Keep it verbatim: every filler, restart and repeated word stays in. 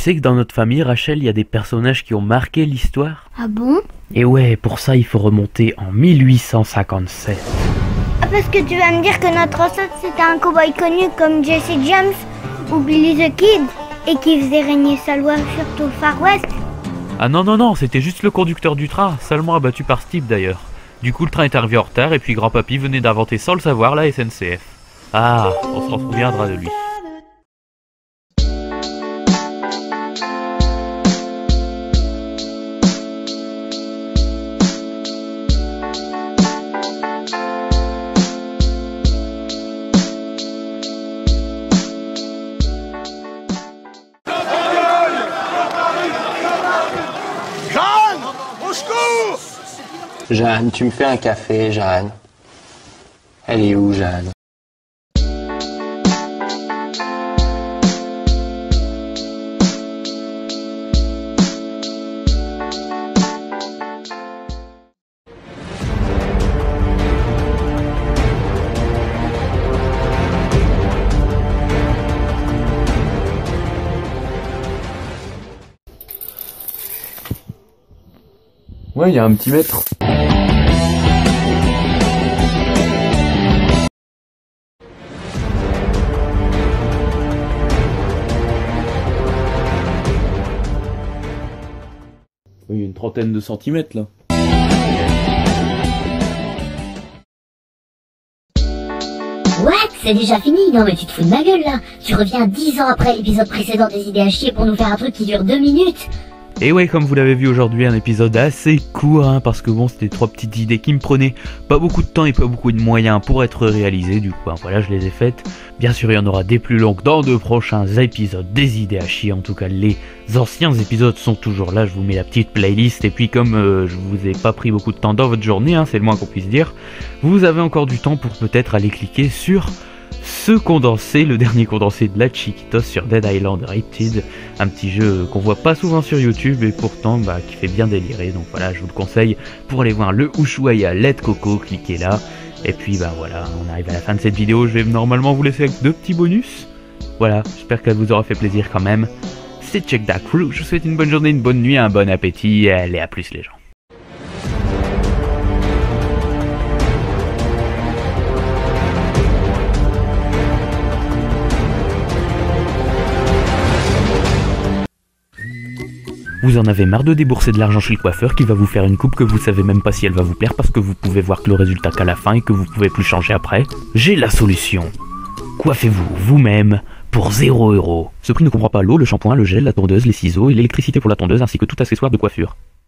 sais que dans notre famille, Rachel, il y a des personnages qui ont marqué l'histoire? Ah bon? Et ouais, pour ça, il faut remonter en mille huit cent cinquante-sept. Ah, parce que tu vas me dire que notre ancêtre c'était un cow-boy connu comme Jesse James ou Billy the Kid et qui faisait régner sa loi surtout au Far West? Ah non, non, non, c'était juste le conducteur du train, salement abattu par Steve d'ailleurs. Du coup, le train est arrivé en retard et puis grand-papy venait d'inventer sans le savoir la S N C F. Ah, on se souviendra de lui. Jeanne, tu me fais un café, Jeanne. Elle est où, Jeanne? Ouais, il y a un petit mètre. Il y a une trentaine de centimètres là. What? C'est déjà fini? Non mais tu te fous de ma gueule là. Tu reviens dix ans après l'épisode précédent des idées à chier pour nous faire un truc qui dure deux minutes. Et ouais, comme vous l'avez vu aujourd'hui, un épisode assez court, hein, parce que bon, c'était trois petites idées qui me prenaient pas beaucoup de temps et pas beaucoup de moyens pour être réalisées, du coup, ben, voilà, je les ai faites. Bien sûr, il y en aura des plus longues dans de prochains épisodes des idées à chier, en tout cas, les anciens épisodes sont toujours là, je vous mets la petite playlist, et puis comme euh, je vous ai pas pris beaucoup de temps dans votre journée, hein, c'est le moins qu'on puisse dire, vous avez encore du temps pour peut-être aller cliquer sur ce condensé, le dernier condensé de la Chiquitos sur Dead Island Repeated, un petit jeu qu'on voit pas souvent sur YouTube et pourtant bah, qui fait bien délirer, donc voilà, je vous le conseille pour aller voir le Ushuaïa Let Coco, cliquez là, et puis bah voilà, on arrive à la fin de cette vidéo, je vais normalement vous laisser avec deux petits bonus, voilà, j'espère qu'elle vous aura fait plaisir quand même, c'est Check That Crew, je vous souhaite une bonne journée, une bonne nuit, un bon appétit, et allez à plus les gens. Vous en avez marre de débourser de l'argent chez le coiffeur qui va vous faire une coupe que vous savez même pas si elle va vous plaire parce que vous pouvez voir que le résultat qu'à la fin et que vous pouvez plus changer après? J'ai la solution. Coiffez-vous vous-même pour zéro euro. Ce prix ne comprend pas l'eau, le shampoing, le gel, la tondeuse, les ciseaux et l'électricité pour la tondeuse ainsi que tout accessoire de coiffure.